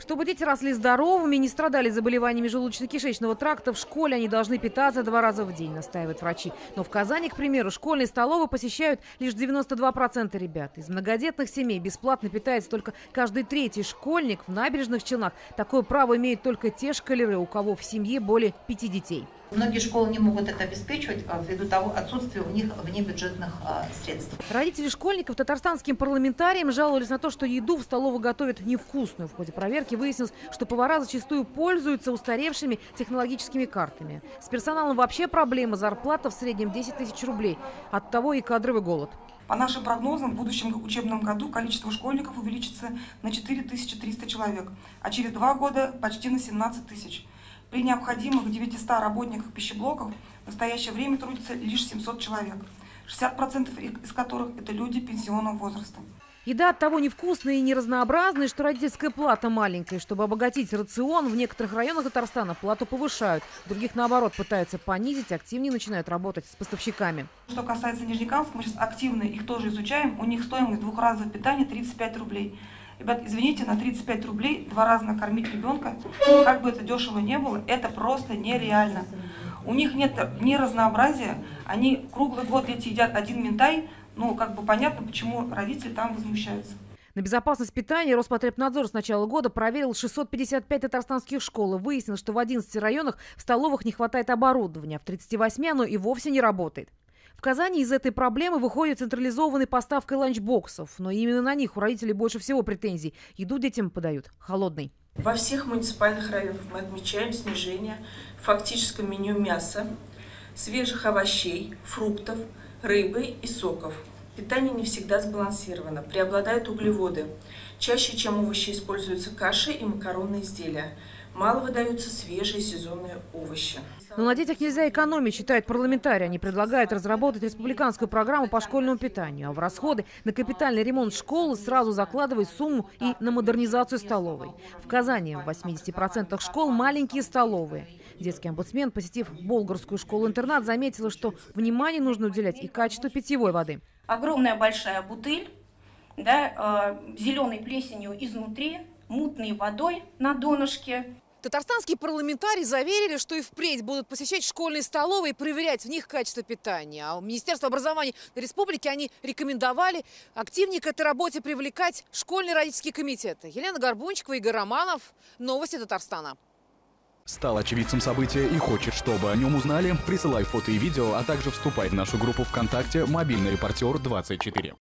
Чтобы дети росли здоровыми и не страдали заболеваниями желудочно-кишечного тракта, в школе они должны питаться 2 раза в день, настаивают врачи. Но в Казани, к примеру, школьные столовые посещают лишь 92% ребят. Из многодетных семей бесплатно питается только каждый третий школьник. В Набережных Челнах такое право имеют только те школяры, у кого в семье более 5 детей. Многие школы не могут это обеспечивать ввиду того отсутствия у них внебюджетных средств. Родители школьников татарстанским парламентариям жаловались на то, что еду в столовой готовят невкусную. В ходе проверки выяснилось, что повара зачастую пользуются устаревшими технологическими картами. С персоналом вообще проблема, зарплата в среднем 10 тысяч рублей. Оттого и кадровый голод. По нашим прогнозам, в будущем учебном году количество школьников увеличится на 4300 человек, а через 2 года почти на 17 тысяч. При необходимых 900 работниках пищеблоков в настоящее время трудится лишь 700 человек, 60% из которых это люди пенсионного возраста. Еда от того невкусная и неразнообразная, что родительская плата маленькая. Чтобы обогатить рацион, в некоторых районах Татарстана плату повышают. В других, наоборот, пытаются понизить, активнее начинают работать с поставщиками. Что касается Нижнекамска, мы сейчас активно их тоже изучаем. У них стоимость двухразового питания 35 рублей. Ребят, извините, на 35 рублей 2 раза накормить ребенка, как бы это дешево не было, это просто нереально. У них нет ни разнообразия, они круглый год дети едят один минтай, ну как бы понятно, почему родители там возмущаются. На безопасность питания Роспотребнадзор с начала года проверил 655 татарстанских школ и выяснил, что в 11 районах в столовых не хватает оборудования, а в 38 оно и вовсе не работает. В Казани из этой проблемы выходит централизованной поставкой ланчбоксов. Но именно на них у родителей больше всего претензий. Еду детям подают холодной. Во всех муниципальных районах мы отмечаем снижение в фактическом меню мяса, свежих овощей, фруктов, рыбы и соков. Питание не всегда сбалансировано, преобладают углеводы. Чаще, чем овощи, используются каши и макаронные изделия. Мало выдаются свежие сезонные овощи. Но на детях нельзя экономить, считают парламентарии. Они предлагают разработать республиканскую программу по школьному питанию. А в расходы на капитальный ремонт школы сразу закладывать сумму и на модернизацию столовой. В Казани в 80% школ маленькие столовые. Детский омбудсмен, посетив Болгарскую школу-интернат, заметила, что внимание нужно уделять и качеству питьевой воды. Огромная большая бутыль, да, зеленой плесенью изнутри, мутной водой на донышке. Татарстанские парламентарии заверили, что и впредь будут посещать школьные столовые и проверять в них качество питания. А у Министерства образования республики они рекомендовали активнее к этой работе привлекать школьные родительские комитеты. Елена Горбунчикова, Игорь Романов. Новости Татарстана. Стал очевидцем события и хочет, чтобы о нем узнали? Присылай фото и видео, а также вступай в нашу группу ВКонтакте «Мобильный репортер 24».